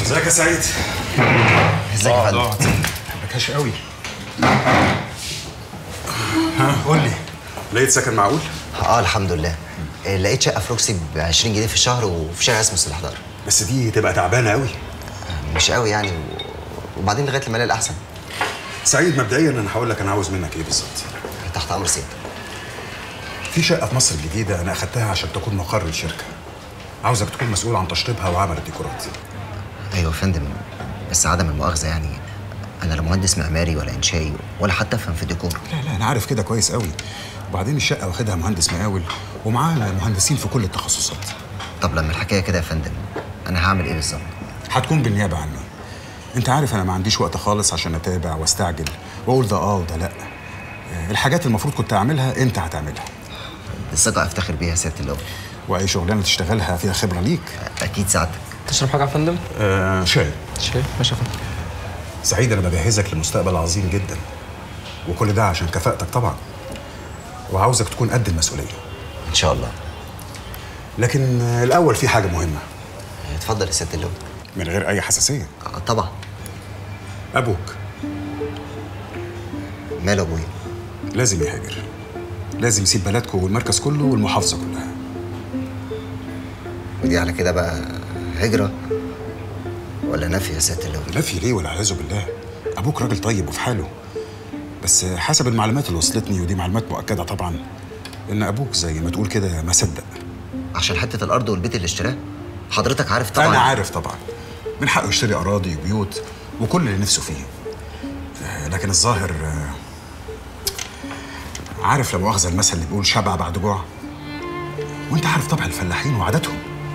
ازيك يا سعيد؟ ازيك يا فندم؟ ما بكاش قوي. ها قول لي، لقيت سكن معقول؟ الحمد لله. لقيت شقه في روكسي ب 20 جنيه في الشهر وفي شارع اسمه السلاحدار. بس دي تبقى تعبانه قوي. مش قوي يعني وبعدين لغايه لما الاقي الاحسن. سعيد مبدئيا انا هقول لك انا عاوز منك ايه بالظبط. تحت امر سيادتك. في شقه في مصر الجديده انا اخدتها عشان تكون مقر الشركه. عاوزك تكون مسؤول عن تشطيبها وعمل الديكورات. ايوه يا فندم، بس عدم المؤاخذه يعني انا لا مهندس معماري ولا انشائي ولا حتى افهم في الديكور. لا انا عارف كده كويس قوي. وبعدين الشقه واخدها مهندس مقاول ومعاه مهندسين في كل التخصصات. طب لما الحكايه كده يا فندم انا هعمل ايه بالظبط؟ هتكون بالنيابه عني. انت عارف انا ما عنديش وقت خالص عشان اتابع واستعجل واقول ده وده لا. الحاجات المفروض كنت اعملها انت هتعملها. الثقه افتخر بيها يا سياده اللواء. واي شغلانه تشتغلها فيها خبره ليك. اكيد سعادتك. تشرب حاجه يا فندم؟ شاي. شاي ماشي يا فندم. سعيد انا بجهزك لمستقبل عظيم جدا، وكل ده عشان كفاءتك طبعا، وعاوزك تكون قد المسؤوليه. ان شاء الله. لكن الاول في حاجه مهمه. اتفضل يا سياده اللواء. من غير اي حساسيه. طبعا. ابوك ماله ابويا؟ لازم يهاجر، لازم يسيب بلدكم والمركز كله والمحافظه كلها. ودي على كده بقى هجره ولا نفي يا سياده اللواء؟ نفي ليه والعياذ بالله. ابوك راجل طيب وفي حاله، بس حسب المعلومات اللي وصلتني ودي معلومات مؤكده طبعا ان ابوك زي ما تقول كده ما صدق. عشان حته الارض والبيت اللي اشتراه؟ حضرتك عارف طبعا. انا عارف طبعا، من حقه يشتري اراضي وبيوت وكل اللي نفسه فيه. لكن الظاهر عارف لا مؤاخذه المثل اللي بيقول شبع بعد جوع، وانت عارف طبع الفلاحين وعاداتهم.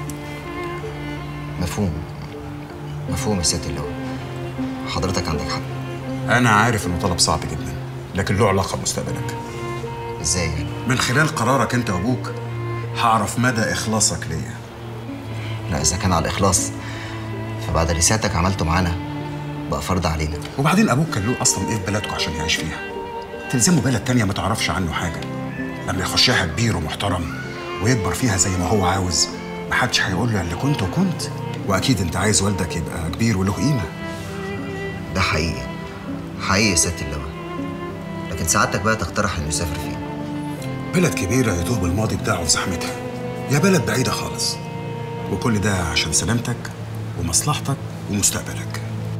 مفهوم يا سياده اللواء، حضرتك عندك حق. انا عارف انه طلب صعب جدا، لكن له علاقه بمستقبلك. ازاي يعني؟ من خلال قرارك انت وابوك هعرف مدى اخلاصك ليا. لا اذا كان على الاخلاص فبعد اللي سيادتك عملته معانا بقى فرض علينا. وبعدين ابوك كان له اصلا ايه في بلدكم عشان يعيش فيها؟ تلزمه بلد تانية ما تعرفش عنه حاجه. لما يخشها كبير ومحترم ويكبر فيها زي ما هو عاوز، محدش هيقول له اللي كنت وكنت. واكيد انت عايز والدك يبقى كبير وله قيمه. ده حقيقي يا سياده اللواء، لكن سعادتك بقى تقترح انه يسافر فين؟ بلد كبيره يتوه بالماضي بتاعه في زحمتها، يا بلد بعيده خالص. وكل ده عشان سلامتك ومصلحتك ومستقبلك.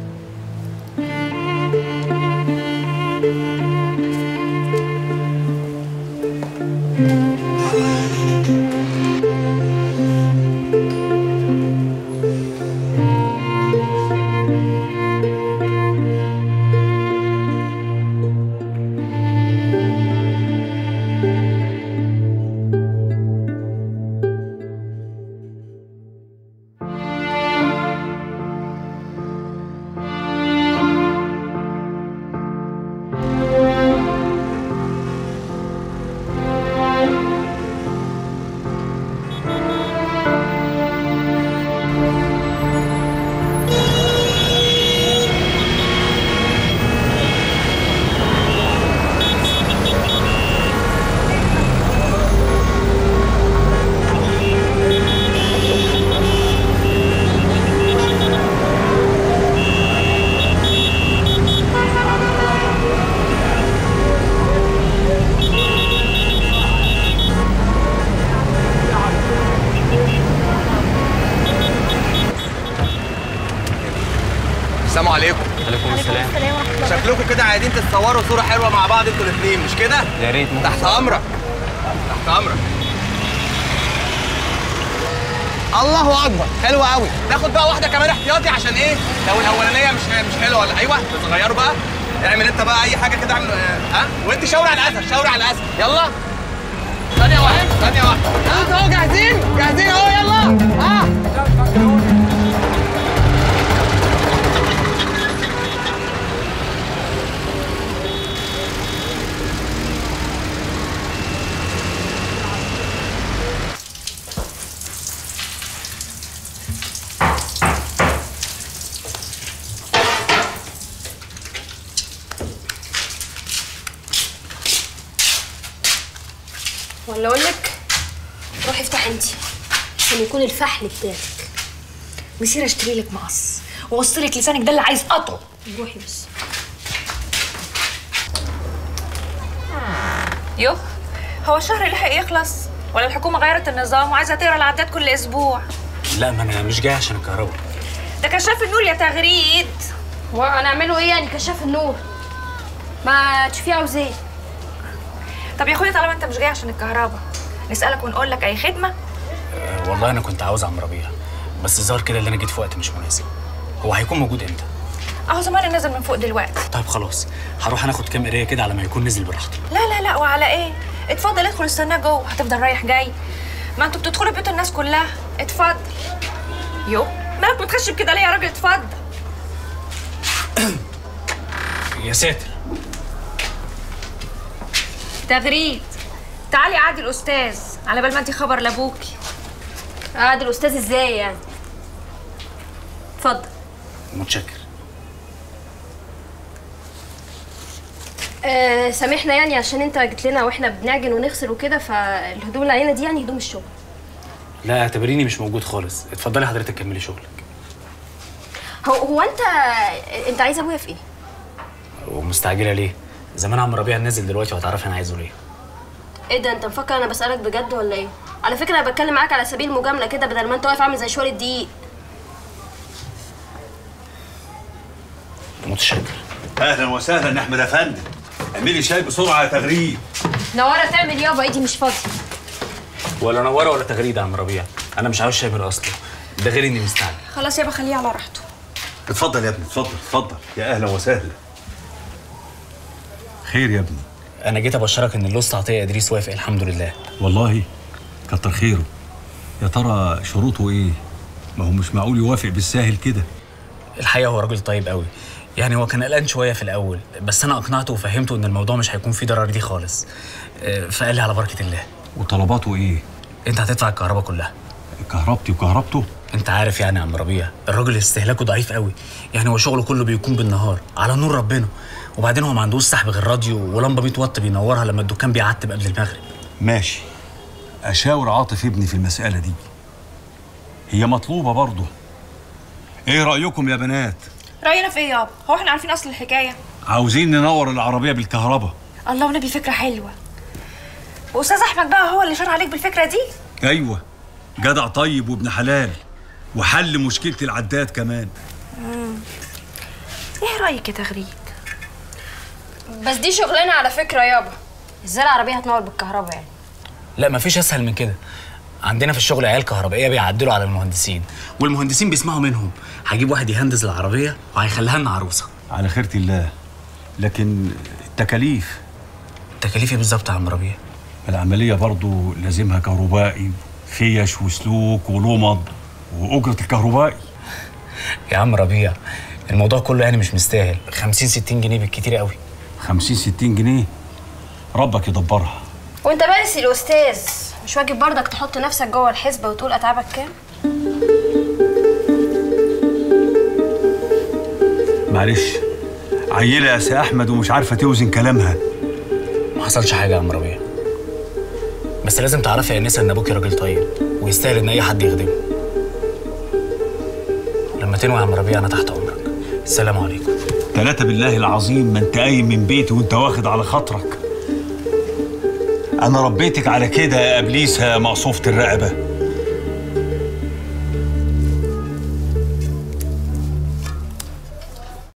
السلام عليكم. وعليكم السلام. شكلكم كده عايزين تتصوروا صورة حلوة مع بعض انتوا الاثنين، مش كده؟ يا ريت. تحت أمرك. تحت أمرك. الله أكبر، حلوة قوي. ناخد بقى واحدة كمان احتياطي عشان إيه؟ لو الأولانية مش حلوة ولا أيوه، تتغيروا بقى. اعمل أنت بقى أي حاجة كده، اعمل وأنت شاور على الأسد، شاور على الأسد، يلا. ثانية واحدة، ثانية واحدة. أنتوا أهو جاهزين؟ جاهزين أهو، يلا. ولا اقول لك روحي افتحي انتي عشان يكون الفحل بتاعك، وسير اشتري لك مقص ووصلك لسانك ده اللي عايز قطعه. روحي بس. يوه، هو الشهر لحق يخلص ولا الحكومه غيرت النظام وعايزه تقرا العداد كل اسبوع؟ لا، ما انا مش جاي عشان الكهرباء. ده كشاف النور يا تغريد. وهنعمله ايه يعني كشاف النور؟ ما تشوفيه عاوز ايه؟ طب يا اخويا طالما انت مش جاي عشان الكهرباء، نسالك ونقول لك اي خدمه؟ والله انا كنت عاوز عم ربيع، بس الظاهر كده اللي انا جيت في وقت مش مناسب. هو هيكون موجود امتى؟ اهو زمان نازل من فوق دلوقتي. طيب خلاص، هروح انا اخد كام قرايه كده على ما يكون نزل براحته. لا لا لا، وعلى ايه؟ اتفضل ادخل استناه جوه، هتفضل رايح جاي؟ ما انتوا بتدخلوا بيوت الناس كلها. اتفضل. يو، مالك متخشب كده ليه يا راجل؟ اتفضل. يا ساتر. تغريد، تعالي قعدي الاستاذ على بال ما انتي خبر لابوكي. قعد الاستاذ ازاي يعني؟ اتفضل. متشكر. سامحنا يعني عشان انت جيت لنا واحنا بنعجن ونغسل وكده، فالهدوم اللي علينا دي يعني هدوم الشغل. لا اعتبريني مش موجود خالص، اتفضلي حضرتك كملي شغلك. هو انت عايز ابويا في ايه؟ ومستعجله ليه؟ زمان عم ربيع نازل دلوقتي وهتعرفي انا عايزه ليه. ايه ده، انت مفكر انا بسالك بجد ولا ايه؟ على فكره انا بتكلم معاك على سبيل المجامله كده، بدل ما انت واقف عامل زي شوال الدقيق. متشكر. اهلا وسهلا احمد افندي. اعملي شاي بسرعه يا تغريد. نوره تعمل يابا، ايدي مش فاضيه. ولا نوره ولا تغريد يا عم ربيع، انا مش عاوز شاي من اصله، ده غير اني مستعجل. خلاص يابا خليه على راحته. اتفضل يا ابني، اتفضل اتفضل. يا اهلا وسهلا. خير يا ابني؟ انا جيت ابشرك ان اللوست عطيه ادريس وافق الحمد لله. والله كتر خيره. يا ترى شروطه ايه؟ ما هو مش معقول يوافق بالساهل كده. الحقيقه هو راجل طيب قوي، يعني هو كان قلقان شويه في الاول، بس انا اقنعته وفهمته ان الموضوع مش هيكون فيه ضرر دي خالص. فقال لي على بركه الله. وطلباته ايه؟ انت هتدفع الكهرباء كلها. كهربتي وكهربته؟ انت عارف يعني يا عم ربيع، الراجل استهلاكه ضعيف قوي، يعني هو شغله كله بيكون بالنهار على نور ربنا، وبعدين هو ما عندوش سحب غير راديو ولمبه 100 واط بينورها لما الدكان بيعتب قبل المغرب. ماشي، اشاور عاطف ابني في المساله دي، هي مطلوبه برضه. ايه رايكم يا بنات؟ راينا في ايه يابا؟ هو احنا عارفين اصل الحكايه؟ عاوزين ننور العربيه بالكهرباء. الله ونبي، فكره حلوه. واستاذ احمد بقى هو اللي شار عليك بالفكره دي؟ ايوه، جدع طيب وابن حلال، وحل مشكله العداد كمان. ايه رايك يا تغريد؟ بس دي شغلانه على فكره يابا. ازاي العربيه هتنور بالكهرباء يعني؟ لا مفيش اسهل من كده. عندنا في الشغل عيال كهربائيه بيعدلوا على المهندسين، والمهندسين بيسمعوا منهم. هجيب واحد يهندز العربيه وهيخليها لنا عروسه. على خيرة الله. لكن التكاليف؟ التكاليف ايه بالظبط يا عم ربيع؟ العمليه برضو لازمها كهربائي، فيش وسلوك ولمض واجره الكهربائي. يا عم ربيع الموضوع كله يعني مش مستاهل، 50 60 جنيه بالكتير قوي. 50 60 جنيه ربك يدبرها. وانت بس الاستاذ، مش واجب برضك تحط نفسك جوه الحسبه وتقول اتعابك كام؟ معلش، عيله يا سي احمد ومش عارفه توزن كلامها. ما حصلش حاجه يا عم ربيع، بس لازم تعرفي يا انسه ان ابوكي راجل طيب ويستاهل ان اي حد يخدمه. لما تنوي يا عم ربيع انا تحت امرك. السلام عليكم. 3 بالله العظيم ما انت قايم من بيتي وانت واخد على خاطرك. انا ربيتك على كده يا ابليس يا مقصوفه الرقبه.